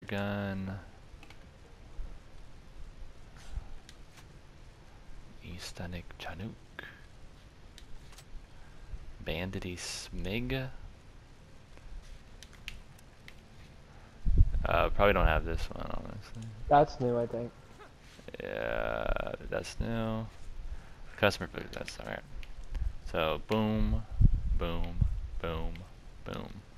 gun. Eastonic Chanook. Bandity Smig. Probably don't have this one, honestly. That's new, I think. Yeah, that's new. Customer food, that's alright. So, boom, boom, boom, boom.